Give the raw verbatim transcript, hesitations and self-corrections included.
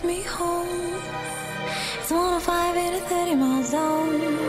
takes me home. It's one oh five in a thirty mile zone.